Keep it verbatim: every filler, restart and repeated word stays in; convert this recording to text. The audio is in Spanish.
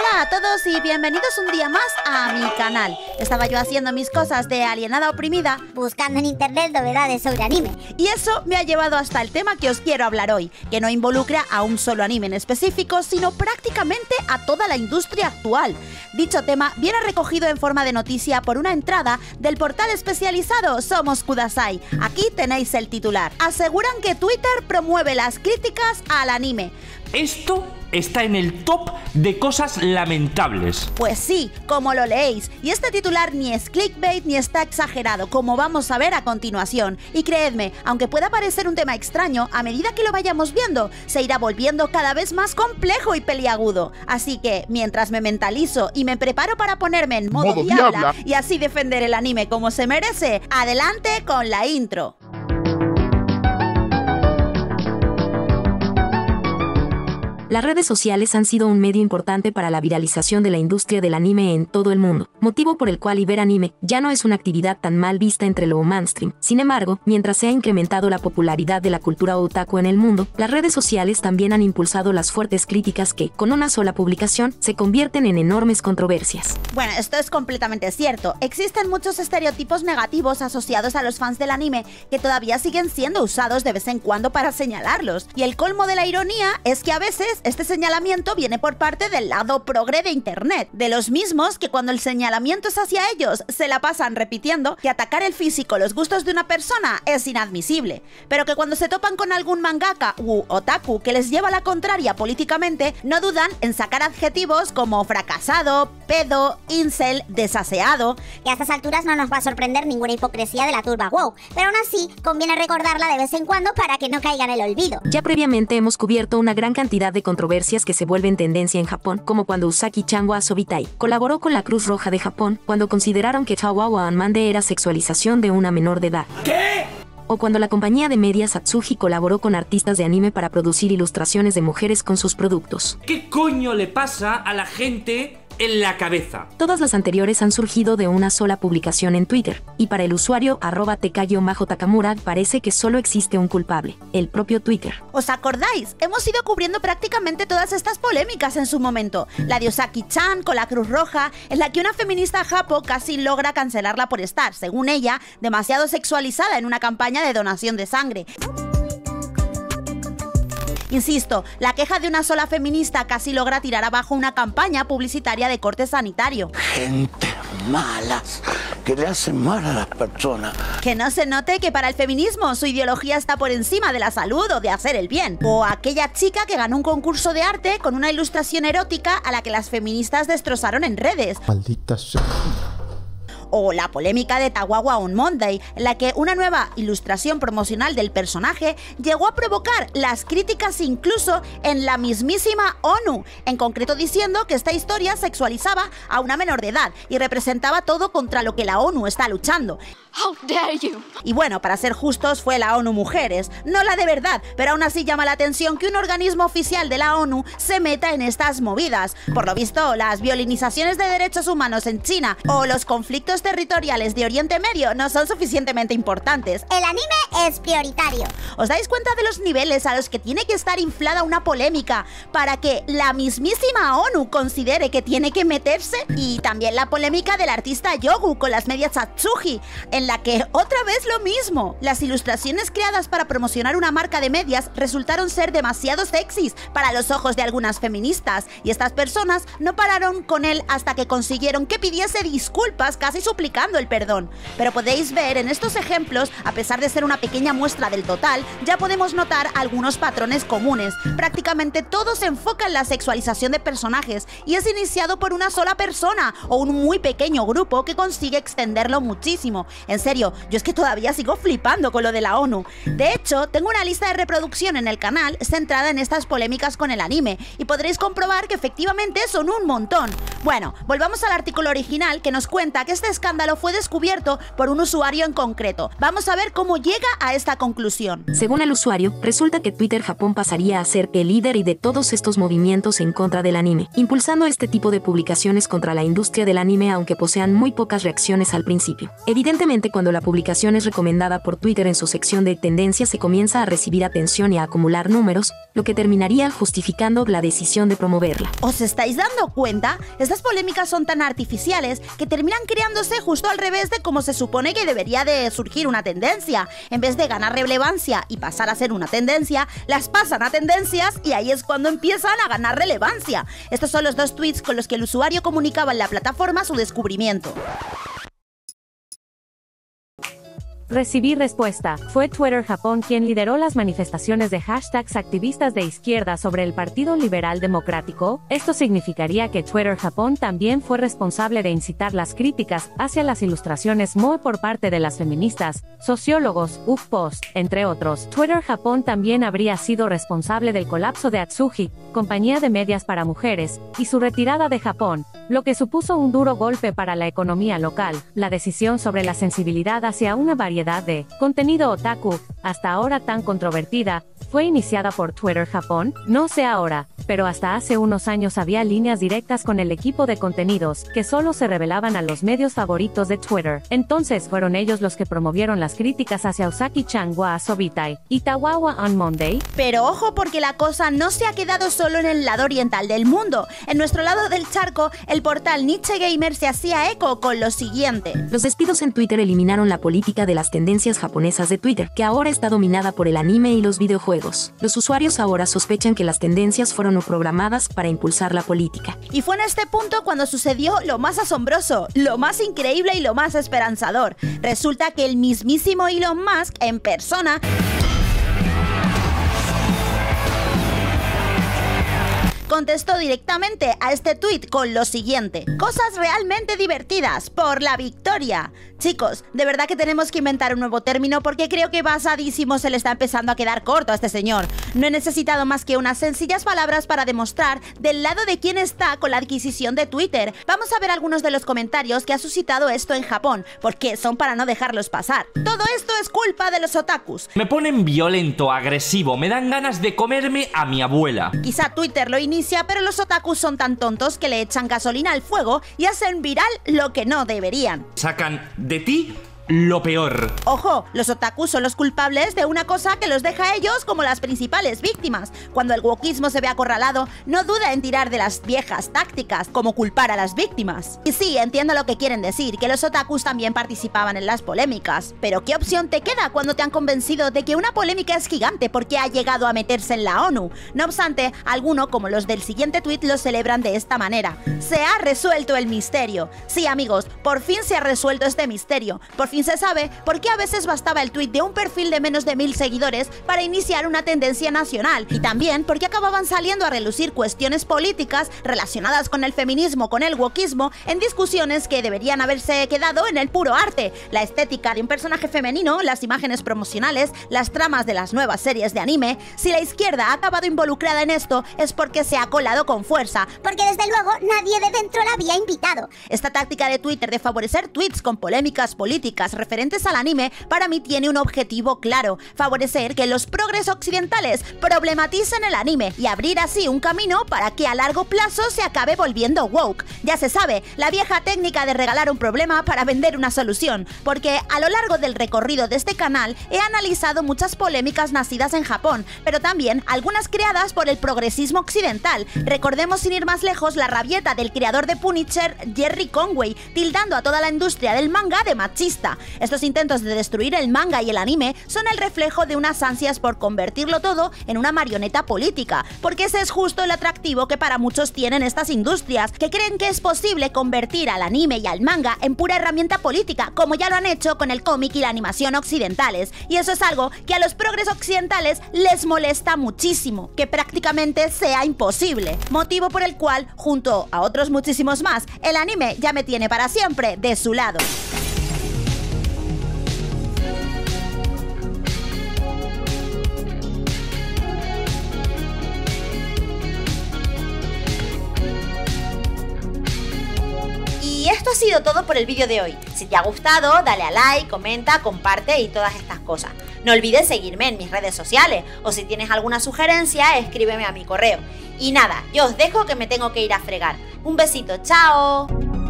Hola a todos y bienvenidos un día más a mi canal. Estaba yo haciendo mis cosas de alienada oprimida, buscando en internet novedades sobre anime. Y eso me ha llevado hasta el tema que os quiero hablar hoy, que no involucra a un solo anime en específico, sino prácticamente a toda la industria actual. Dicho tema viene recogido en forma de noticia por una entrada del portal especializado Somos Kudasai. Aquí tenéis el titular. Aseguran que Twitter promueve las críticas al anime. Esto está en el top de cosas lamentables. Pues sí, como lo leéis. Y este titular ni es clickbait ni está exagerado, como vamos a ver a continuación. Y creedme, aunque pueda parecer un tema extraño, a medida que lo vayamos viendo, se irá volviendo cada vez más complejo y peliagudo. Así que, mientras me mentalizo y me preparo para ponerme en modo, modo diabla, diabla y así defender el anime como se merece, adelante con la intro. Las redes sociales han sido un medio importante para la viralización de la industria del anime en todo el mundo, motivo por el cual ver anime ya no es una actividad tan mal vista entre lo mainstream. Sin embargo, mientras se ha incrementado la popularidad de la cultura otaku en el mundo, las redes sociales también han impulsado las fuertes críticas que, con una sola publicación, se convierten en enormes controversias. Bueno, esto es completamente cierto. Existen muchos estereotipos negativos asociados a los fans del anime que todavía siguen siendo usados de vez en cuando para señalarlos. Y el colmo de la ironía es que a veces este señalamiento viene por parte del lado progre de internet, de los mismos que cuando el señalamiento es hacia ellos se la pasan repitiendo que atacar el físico o los gustos de una persona es inadmisible, pero que cuando se topan con algún mangaka u otaku que les lleva la contraria políticamente, no dudan en sacar adjetivos como fracasado, pedo, incel, desaseado. Y a estas alturas no nos va a sorprender ninguna hipocresía de la turba wow, pero aún así conviene recordarla de vez en cuando para que no caiga en el olvido. Ya previamente hemos cubierto una gran cantidad de controversias que se vuelven tendencia en Japón, como cuando Usagi-chan wa Asobitai colaboró con la Cruz Roja de Japón cuando consideraron que Chawa wa Anmande era sexualización de una menor de edad. ¿Qué? O cuando la compañía de medias Atsugi colaboró con artistas de anime para producir ilustraciones de mujeres con sus productos. ¿Qué coño le pasa a la gente en la cabeza? Todas las anteriores han surgido de una sola publicación en Twitter, y para el usuario arroba tk-takamura parece que solo existe un culpable, el propio Twitter. ¿Os acordáis? Hemos ido cubriendo prácticamente todas estas polémicas en su momento. La de Usagi-chan con la Cruz Roja, en la que una feminista japo casi logra cancelarla por estar, según ella, demasiado sexualizada en una campaña de donación de sangre. Insisto, la queja de una sola feminista casi logra tirar abajo una campaña publicitaria de corte sanitario. Gente malas que le hacen mal a las personas. Que no se note que para el feminismo su ideología está por encima de la salud o de hacer el bien. O aquella chica que ganó un concurso de arte con una ilustración erótica a la que las feministas destrozaron en redes. Maldita sea. O la polémica de Tawawa on Monday, en la que una nueva ilustración promocional del personaje llegó a provocar las críticas incluso en la mismísima ONU, en concreto diciendo que esta historia sexualizaba a una menor de edad y representaba todo contra lo que la ONU está luchando. How dare you. Y bueno, para ser justos, fue la ONU Mujeres, no la de verdad, pero aún así llama la atención que un organismo oficial de la ONU se meta en estas movidas. Por lo visto, las violinizaciones de derechos humanos en China o los conflictos territoriales de Oriente Medio no son suficientemente importantes. El anime es prioritario. ¿Os dais cuenta de los niveles a los que tiene que estar inflada una polémica para que la mismísima ONU considere que tiene que meterse? Y también la polémica del artista Yogu con las medias Atsugi, en la que otra vez lo mismo. Las ilustraciones creadas para promocionar una marca de medias resultaron ser demasiado sexys para los ojos de algunas feministas, y estas personas no pararon con él hasta que consiguieron que pidiese disculpas, casi suplicando el perdón. Pero podéis ver en estos ejemplos, a pesar de ser una pequeña muestra del total, ya podemos notar algunos patrones comunes. Prácticamente todo se enfoca en la sexualización de personajes y es iniciado por una sola persona o un muy pequeño grupo que consigue extenderlo muchísimo. En serio, yo es que todavía sigo flipando con lo de la ONU. De hecho, tengo una lista de reproducción en el canal centrada en estas polémicas con el anime y podréis comprobar que efectivamente son un montón. Bueno, volvamos al artículo original que nos cuenta que este escándalo fue descubierto por un usuario en concreto. Vamos a ver cómo llega a esta conclusión. Según el usuario, resulta que Twitter Japón pasaría a ser el líder y de todos estos movimientos en contra del anime, impulsando este tipo de publicaciones contra la industria del anime aunque posean muy pocas reacciones al principio. Evidentemente, cuando la publicación es recomendada por Twitter en su sección de tendencias se comienza a recibir atención y a acumular números, lo que terminaría justificando la decisión de promoverla. ¿Os estáis dando cuenta? Estas polémicas son tan artificiales que terminan creándose justo al revés de cómo se supone que debería de surgir una tendencia. En vez de ganar relevancia y pasar a ser una tendencia, las pasan a tendencias y ahí es cuando empiezan a ganar relevancia. Estos son los dos tweets con los que el usuario comunicaba en la plataforma su descubrimiento. Recibí respuesta. Fue Twitter Japón quien lideró las manifestaciones de hashtags activistas de izquierda sobre el Partido Liberal Democrático. Esto significaría que Twitter Japón también fue responsable de incitar las críticas hacia las ilustraciones M O E por parte de las feministas, sociólogos, Ufpost, entre otros. Twitter Japón también habría sido responsable del colapso de Atsugi, compañía de medias para mujeres, y su retirada de Japón, lo que supuso un duro golpe para la economía local. La decisión sobre la sensibilidad hacia una variedad de contenido otaku, hasta ahora tan controvertida, fue iniciada por Twitter Japón. No sé ahora, pero hasta hace unos años había líneas directas con el equipo de contenidos, que solo se revelaban a los medios favoritos de Twitter. Entonces fueron ellos los que promovieron las críticas hacia Usagi-chan wa Asobitai y Tawawa on Monday. Pero ojo, porque la cosa no se ha quedado solo en el lado oriental del mundo. En nuestro lado del charco, el portal Niche Gamer se hacía eco con lo siguiente. Los despidos en Twitter eliminaron la política de las tendencias japonesas de Twitter, que ahora está dominada por el anime y los videojuegos. Los usuarios ahora sospechan que las tendencias fueron programadas para impulsar la política. Y fue en este punto cuando sucedió lo más asombroso, lo más increíble y lo más esperanzador. Resulta que el mismísimo Elon Musk en persona contestó directamente a este tuit con lo siguiente: cosas realmente divertidas, por la victoria. Chicos, de verdad que tenemos que inventar un nuevo término porque creo que basadísimo se le está empezando a quedar corto a este señor. No he necesitado más que unas sencillas palabras para demostrar del lado de quién está con la adquisición de Twitter. Vamos a ver algunos de los comentarios que ha suscitado esto en Japón, porque son para no dejarlos pasar. Todo esto es culpa de los otakus. Me ponen violento, agresivo, me dan ganas de comerme a mi abuela. Quizá Twitter lo inicia, pero los otakus son tan tontos que le echan gasolina al fuego y hacen viral lo que no deberían. Sacan de ti lo peor. Ojo, los otakus son los culpables de una cosa que los deja a ellos como las principales víctimas. Cuando el wokismo se ve acorralado, no duda en tirar de las viejas tácticas, como culpar a las víctimas. Y sí, entiendo lo que quieren decir, que los otakus también participaban en las polémicas. Pero ¿qué opción te queda cuando te han convencido de que una polémica es gigante porque ha llegado a meterse en la ONU? No obstante, algunos, como los del siguiente tuit, lo celebran de esta manera: se ha resuelto el misterio. Sí, amigos, por fin se ha resuelto este misterio. Por fin se sabe por qué a veces bastaba el tuit de un perfil de menos de mil seguidores para iniciar una tendencia nacional, y también por qué acababan saliendo a relucir cuestiones políticas relacionadas con el feminismo, con el wokismo, en discusiones que deberían haberse quedado en el puro arte: la estética de un personaje femenino, las imágenes promocionales, las tramas de las nuevas series de anime. Si la izquierda ha acabado involucrada en esto es porque se ha colado con fuerza, porque desde luego nadie de dentro la había invitado. Esta táctica de Twitter de favorecer tweets con polémicas políticas referentes al anime para mí tiene un objetivo claro: favorecer que los progres occidentales problematicen el anime y abrir así un camino para que a largo plazo se acabe volviendo woke. Ya se sabe, la vieja técnica de regalar un problema para vender una solución, porque a lo largo del recorrido de este canal he analizado muchas polémicas nacidas en Japón, pero también algunas creadas por el progresismo occidental. Recordemos, sin ir más lejos, la rabieta del creador de Punisher, Jerry Conway, tildando a toda la industria del manga de machista. Estos intentos de destruir el manga y el anime son el reflejo de unas ansias por convertirlo todo en una marioneta política, porque ese es justo el atractivo que para muchos tienen estas industrias, que creen que es posible convertir al anime y al manga en pura herramienta política, como ya lo han hecho con el cómic y la animación occidentales. Y eso es algo que a los progres occidentales les molesta muchísimo, que prácticamente sea imposible, motivo por el cual, junto a otros muchísimos más, el anime ya me tiene para siempre de su lado. sido todo por el vídeo de hoy. Si te ha gustado, dale a like, comenta, comparte y todas estas cosas. No olvides seguirme en mis redes sociales o si tienes alguna sugerencia, escríbeme a mi correo. Y nada, yo os dejo que me tengo que ir a fregar. Un besito, chao.